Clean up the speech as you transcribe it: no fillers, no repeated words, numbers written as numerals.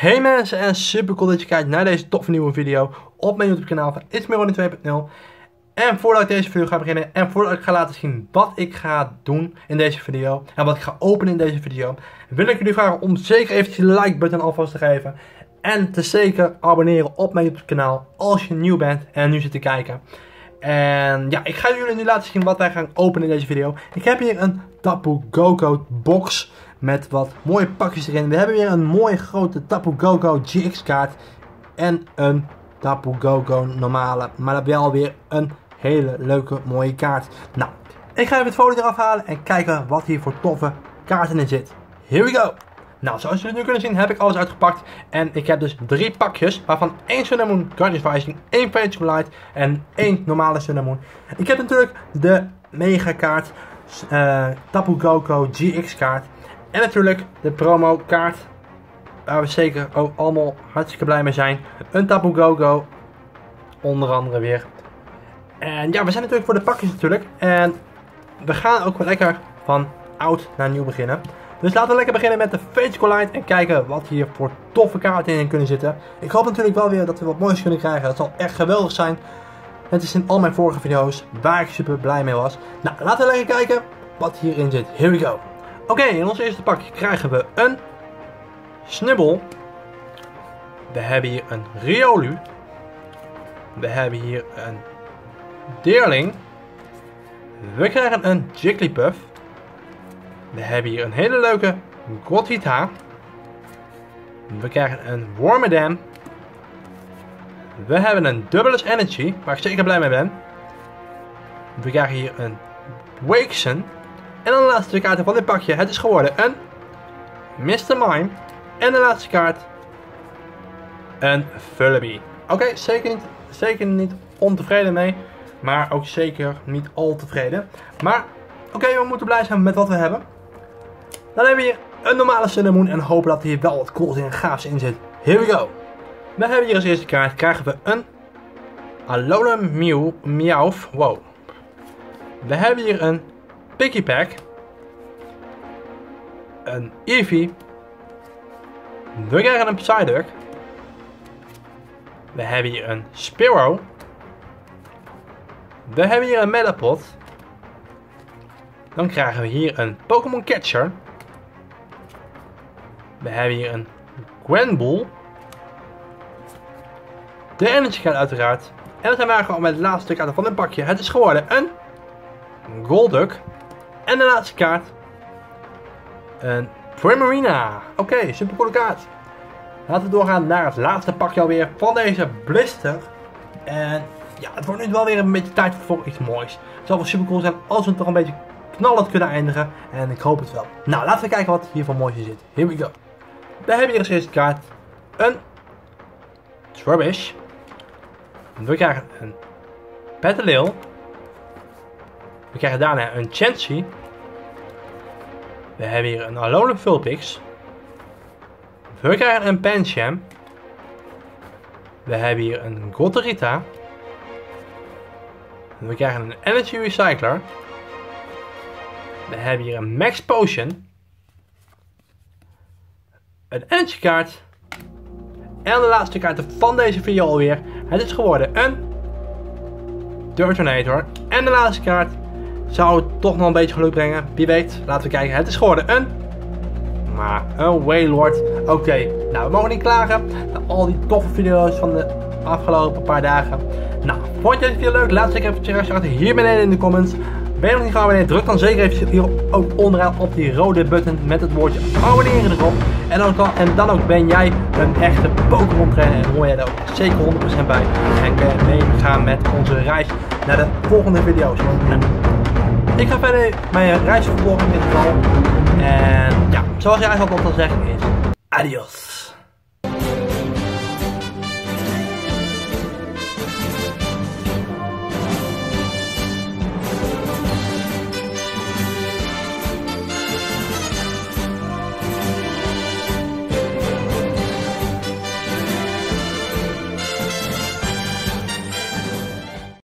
Hey mensen en super cool dat je kijkt naar deze toffe nieuwe video op mijn YouTube kanaal van Itsmeronnie 2.0. En voordat ik deze video ga beginnen en voordat ik ga laten zien wat ik ga doen in deze video en wat ik ga openen in deze video, wil ik jullie vragen om zeker eventjes de like button alvast te geven. En te zeker abonneren op mijn YouTube kanaal als je nieuw bent en nu zit te kijken. En ja, ik ga jullie nu laten zien wat wij gaan openen in deze video. Ik heb hier een Tapu Koko box met wat mooie pakjes erin. We hebben weer een mooie grote Tapu Koko GX kaart. En een Tapu Koko normale. Maar wel weer een hele leuke mooie kaart. Nou, ik ga even het folie eraf halen en kijken wat hier voor toffe kaarten in zit. Here we go! Nou, zoals jullie nu kunnen zien heb ik alles uitgepakt. En ik heb dus 3 pakjes, waarvan 1 Cinnamon Guardians Rising, 1 Fate Light en 1 normale Cinnamon. Ik heb natuurlijk de mega kaart, Tapu Koko GX kaart. En natuurlijk de promo kaart, waar we zeker ook allemaal hartstikke blij mee zijn. Een Tapu Koko, onder andere weer. En ja, we zijn natuurlijk voor de pakjes natuurlijk. En we gaan ook wel lekker van oud naar nieuw beginnen. Dus laten we lekker beginnen met de Fate Light en kijken wat hier voor toffe kaarten in kunnen zitten. Ik hoop natuurlijk wel weer dat we wat moois kunnen krijgen. Dat zal echt geweldig zijn. Het is in al mijn vorige video's waar ik super blij mee was. Nou, laten we lekker kijken wat hierin zit. Here we go. Oké, in ons eerste pakje krijgen we een Snubbull. We hebben hier een Riolu. We hebben hier een Deerling. We krijgen een Jigglypuff. We hebben hier een hele leuke Gothita. We krijgen een Wormadam. We hebben een Doublus Energy, waar ik zeker blij mee ben. We krijgen hier een Wakeson. En dan de laatste kaart van dit pakje. Het is geworden een Mr. Mime. En de laatste kaart een Vullaby. Oké, zeker niet ontevreden mee. Maar ook zeker niet al tevreden. Maar oké, we moeten blij zijn met wat we hebben. Dan hebben we hier een normale Cinnamon en hopen dat hier wel wat cools en gaafs in zit. Here we go. Dan hebben we hier als eerste kaart, krijgen we een Alolan Meowth. Wow. We hebben hier een Pikipek. Een Eevee. We krijgen een Psyduck. We hebben hier een Spearow. We hebben hier een Metapod. Dan krijgen we hier een Pokémon Catcher. We hebben hier een Gwenpool. De Energy kaart uiteraard. En dan zijn we gewoon met het laatste kaart van het pakje. Het is geworden een Golduck. En de laatste kaart een Primarina. Oké, super coole kaart. Laten we doorgaan naar het laatste pakje alweer van deze blister. En ja, het wordt nu wel weer een beetje tijd voor iets moois. Het zal wel super cool zijn als we het toch een beetje knallend kunnen eindigen. En ik hoop het wel. Nou, laten we kijken wat hier van moois in zit. Here we go. We hebben hier als eerste kaart een Trubbish. We krijgen een Petilil. We krijgen daarna een Chansey. We hebben hier een Alolan Vulpix. We krijgen een Pancham. We hebben hier een Gothorita. We krijgen een Energy Recycler. We hebben hier een Max Potion. Een Energy kaart. En de laatste kaart van deze video alweer. Het is geworden een Turtonator. En de laatste kaart zou het toch nog een beetje geluk brengen. Wie weet, laten we kijken. Het is geworden een Wailord. Oké, nou we mogen niet klagen. Na al die toffe video's van de afgelopen paar dagen. Nou, vond je deze video leuk? Laat zeker even je reactie achter hier beneden in de comments. Ben je nog niet geabonneerd? Druk dan zeker even hier ook onderaan op die rode button met het woordje abonneren erop. En dan ook ben jij een echte Pokémon trainer en hoor jij er ook zeker 100% bij. En kun je meegaan met onze reis naar de volgende video's. Ik ga verder mijn reis vervolgen in dit geval. En ja, zoals jij altijd al zegt is adios.